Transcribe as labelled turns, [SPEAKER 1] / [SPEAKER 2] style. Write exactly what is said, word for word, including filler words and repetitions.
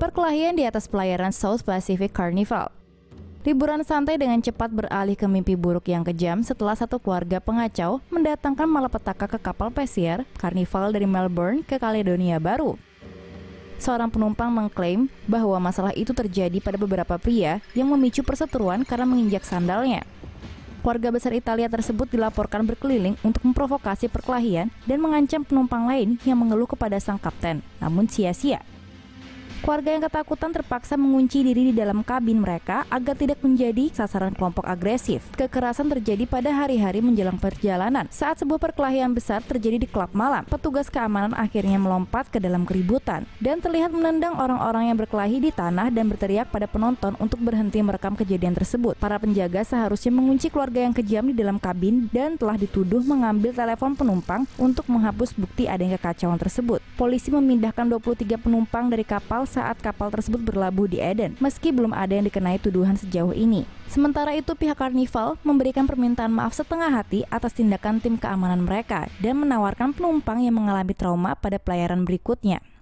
[SPEAKER 1] Perkelahian di atas pelayaran South Pacific Carnival. Liburan santai dengan cepat beralih ke mimpi buruk yang kejam setelah satu keluarga pengacau mendatangkan malapetaka ke kapal pesiar Carnival dari Melbourne ke Kaledonia Baru. Seorang penumpang mengklaim bahwa masalah itu terjadi pada beberapa pria yang memicu perseteruan karena menginjak sandalnya. Keluarga besar Italia tersebut dilaporkan berkeliling untuk memprovokasi perkelahian dan mengancam penumpang lain yang mengeluh kepada sang kapten, namun sia-sia. Keluarga yang ketakutan terpaksa mengunci diri di dalam kabin mereka agar tidak menjadi sasaran kelompok agresif. Kekerasan terjadi pada hari-hari menjelang perjalanan saat sebuah perkelahian besar terjadi di klub malam. Petugas keamanan akhirnya melompat ke dalam keributan dan terlihat menendang orang-orang yang berkelahi di tanah dan berteriak pada penonton untuk berhenti merekam kejadian tersebut. Para penjaga seharusnya mengunci keluarga yang kejam di dalam kabin dan telah dituduh mengambil telepon penumpang untuk menghapus bukti adanya kekacauan tersebut. Polisi memindahkan dua puluh tiga penumpang dari kapal saat kapal tersebut berlabuh di Eden, meski belum ada yang dikenai tuduhan sejauh ini. Sementara itu, pihak Carnival memberikan permintaan maaf setengah hati atas tindakan tim keamanan mereka dan menawarkan penumpang yang mengalami trauma pada pelayaran berikutnya.